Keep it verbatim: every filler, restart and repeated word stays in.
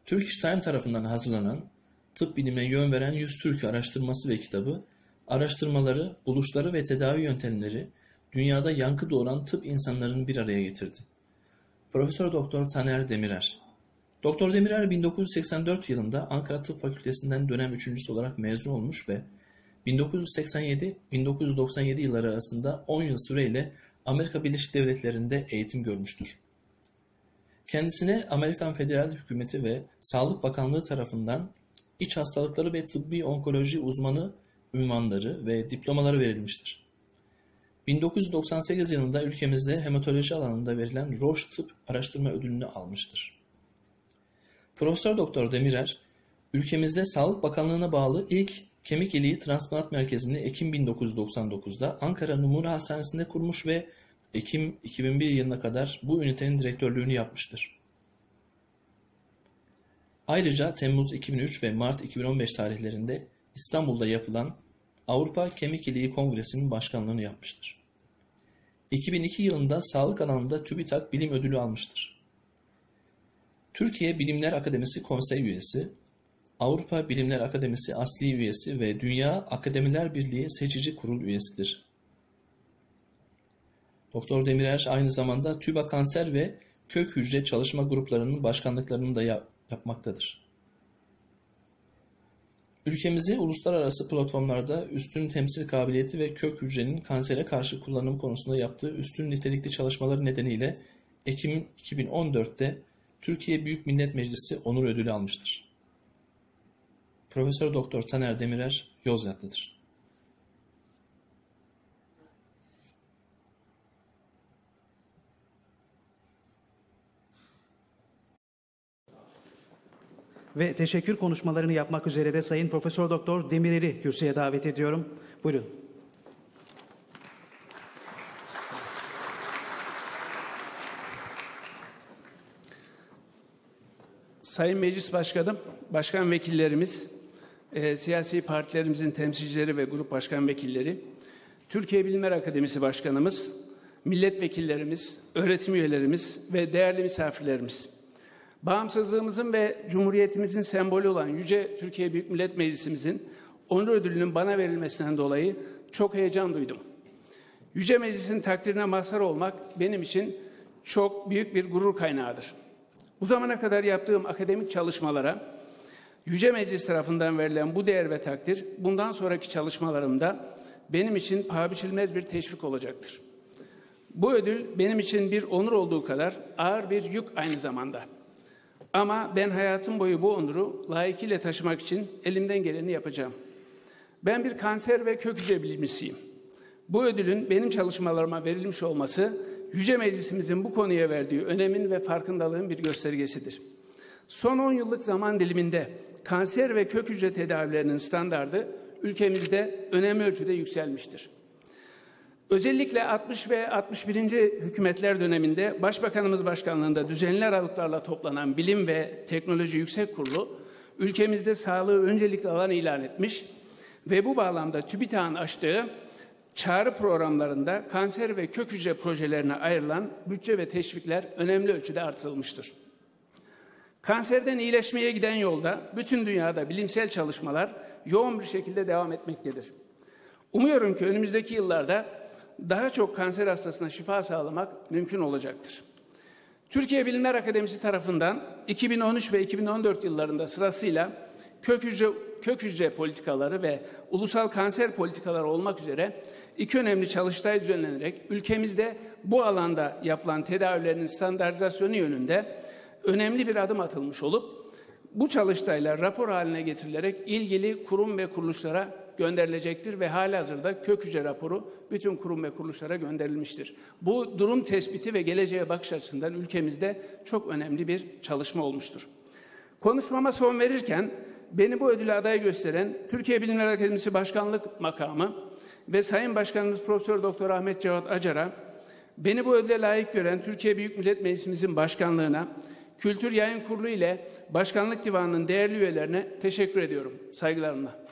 Turkish Time tarafından hazırlanan Tıp Bilimine Yön Veren yüz Türkü araştırması ve kitabı, araştırmaları, buluşları ve tedavi yöntemleri dünyada yankı doğuran tıp insanlarını bir araya getirdi. Profesör Doktor Taner Demirer. Doktor Demirer bin dokuz yüz seksen dört yılında Ankara Tıp Fakültesinden dönem üçüncüsü olarak mezun olmuş ve bin dokuz yüz seksen yedi - bin dokuz yüz doksan yedi yılları arasında on yıl süreyle Amerika Birleşik Devletleri'nde eğitim görmüştür. Kendisine Amerikan Federal Hükümeti ve Sağlık Bakanlığı tarafından iç hastalıkları ve tıbbi onkoloji uzmanı unvanları ve diplomaları verilmiştir. bin dokuz yüz doksan sekiz yılında ülkemizde hematoloji alanında verilen Roche Tıp Araştırma Ödülünü almıştır. Profesör Doktor Demirer, ülkemizde Sağlık Bakanlığı'na bağlı ilk kemik iliği transplant merkezini Ekim bin dokuz yüz doksan dokuzda Ankara Numune Hastanesi'nde kurmuş ve Ekim iki bin bir yılına kadar bu ünitenin direktörlüğünü yapmıştır. Ayrıca Temmuz iki bin üç ve Mart iki bin on beş tarihlerinde İstanbul'da yapılan Avrupa Kemik İliği Kongresi'nin başkanlığını yapmıştır. iki bin iki yılında sağlık alanında TÜBİTAK Bilim Ödülü almıştır. Türkiye Bilimler Akademisi Konsey Üyesi, Avrupa Bilimler Akademisi Asli Üyesi ve Dünya Akademiler Birliği Seçici Kurul Üyesidir. Doktor Demirer aynı zamanda TÜBA Kanser ve Kök Hücre Çalışma Gruplarının başkanlıklarını da yap yapmaktadır. Ülkemizi uluslararası platformlarda üstün temsil kabiliyeti ve kök hücrenin kansere karşı kullanım konusunda yaptığı üstün nitelikli çalışmaları nedeniyle Ekim iki bin on dörtte Türkiye Büyük Millet Meclisi Onur Ödülü almıştır. Profesör Doktor Taner Demirer Yozgatlıdır. Ve teşekkür konuşmalarını yapmak üzere de Sayın Profesör Doktor Demirer'i kürsüye davet ediyorum. Buyurun. Sayın Meclis Başkanım, Başkan Vekillerimiz, e, siyasi partilerimizin temsilcileri ve grup başkan vekilleri, Türkiye Bilimler Akademisi Başkanımız, milletvekillerimiz, öğretim üyelerimiz ve değerli misafirlerimiz. Bağımsızlığımızın ve Cumhuriyetimizin sembolü olan Yüce Türkiye Büyük Millet Meclisimizin onur ödülünün bana verilmesinden dolayı çok heyecan duydum. Yüce Meclis'in takdirine mazhar olmak benim için çok büyük bir gurur kaynağıdır. Bu zamana kadar yaptığım akademik çalışmalara Yüce Meclis tarafından verilen bu değer ve takdir bundan sonraki çalışmalarımda benim için paha biçilmez bir teşvik olacaktır. Bu ödül benim için bir onur olduğu kadar ağır bir yük aynı zamanda. Ama ben hayatım boyu bu onuru layıkıyla taşımak için elimden geleni yapacağım. Ben bir kanser ve kök hücre bilimcisiyim. Bu ödülün benim çalışmalarıma verilmiş olması, Yüce Meclisimizin bu konuya verdiği önemin ve farkındalığın bir göstergesidir. Son on yıllık zaman diliminde kanser ve kök hücre tedavilerinin standardı ülkemizde önemli ölçüde yükselmiştir. Özellikle altmış ve altmış birinci hükümetler döneminde Başbakanımız başkanlığında düzenli aralıklarla toplanan Bilim ve Teknoloji Yüksek Kurulu ülkemizde sağlığı öncelikli alan ilan etmiş ve bu bağlamda TÜBİTAK'ın açtığı çağrı programlarında kanser ve kök hücre projelerine ayrılan bütçe ve teşvikler önemli ölçüde artırılmıştır. Kanserden iyileşmeye giden yolda bütün dünyada bilimsel çalışmalar yoğun bir şekilde devam etmektedir. Umuyorum ki önümüzdeki yıllarda daha çok kanser hastasına şifa sağlamak mümkün olacaktır. Türkiye Bilimler Akademisi tarafından iki bin on üç ve iki bin on dört yıllarında sırasıyla kök hücre, kök hücre politikaları ve ulusal kanser politikaları olmak üzere iki önemli çalıştay düzenlenerek ülkemizde bu alanda yapılan tedavilerin standartizasyonu yönünde önemli bir adım atılmış olup bu çalıştaylar rapor haline getirilerek ilgili kurum ve kuruluşlara gönderilecektir ve halihazırda kök hücre raporu bütün kurum ve kuruluşlara gönderilmiştir. Bu durum tespiti ve geleceğe bakış açısından ülkemizde çok önemli bir çalışma olmuştur. Konuşmama son verirken beni bu ödüle aday gösteren Türkiye Bilimler Akademisi Başkanlık makamı ve Sayın Başkanımız Profesör Doktor Ahmet Cevat Acar'a, beni bu ödüle layık gören Türkiye Büyük Millet Meclisimizin başkanlığına, Kültür Yayın Kurulu ile Başkanlık Divanı'nın değerli üyelerine teşekkür ediyorum. Saygılarımla.